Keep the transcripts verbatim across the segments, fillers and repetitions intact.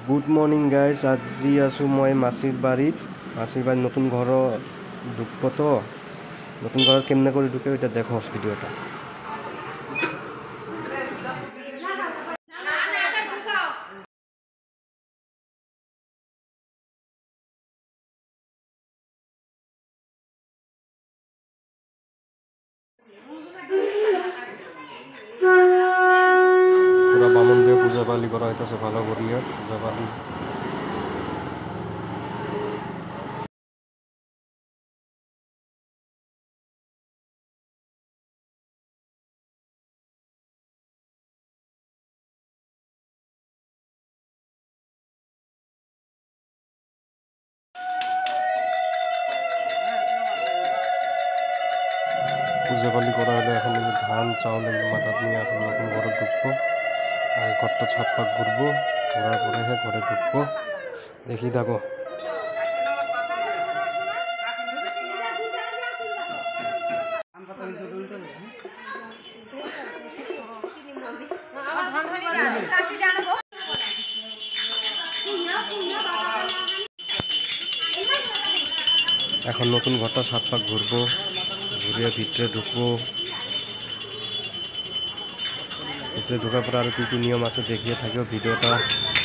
Good morning guys, আজি আছোঁ মই মাচিৰ বাৰীত। মাচিৰ বাৰীত নতুন ঘৰ ঢুকব তো, নতুন ঘৰত কেমনে কৰি ঢুকে এতিয়া দেখো ভিডিঅ' এটা। পুরা বামন দিয়ে পূজা পালি করা হইতেছে ভালো করিয়া পূজা পালি। পূজা পালি করা হলে এখন ধান চাউল এগুলো মাথাত নিয়ে এখন নতুন ঘরে ঢুকবো। আর ঘরটা ছাপ পাক ঘুরবো, ঘোরার পরে ঘরে ঢুকবো। দেখি দেখো এখন নতুন ঘরটা সাত পাক ঘুরবো, ঘুরিয়ে ভিতরে ঢুকবো। ভিতরে ঢোকার পর আর কি কি নিয়ম আছে দেখিয়ে থাকবে ভিডিওটা।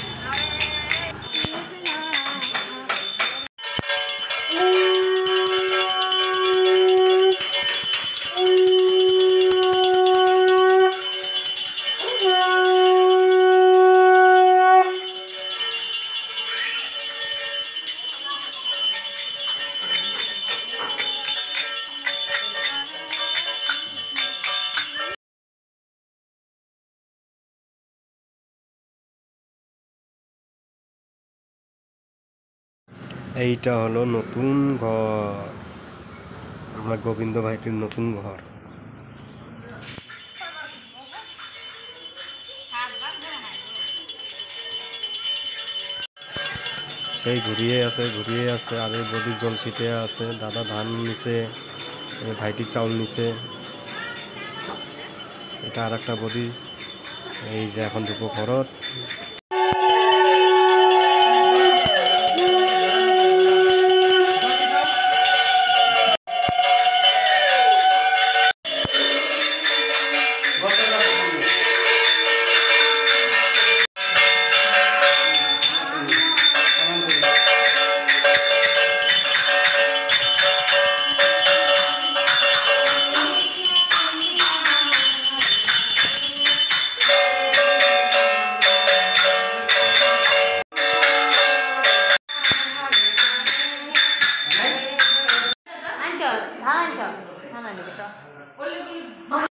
এইটা হলো নতুন ঘর, আমার গোবিন্দ ভাইটির নতুন ঘর। সেই ঘুরিয়ে আছে ঘুরিয়ে আছে আর এই বডির জল ছিটে আছে। দাদা ধান নিছে, ভাইটি চাউল নিছে। এটা আর একটা বডি। এই যে এখন ঢুকবো ঘরত। ধান আনছ ধান আনছ ধান আনছ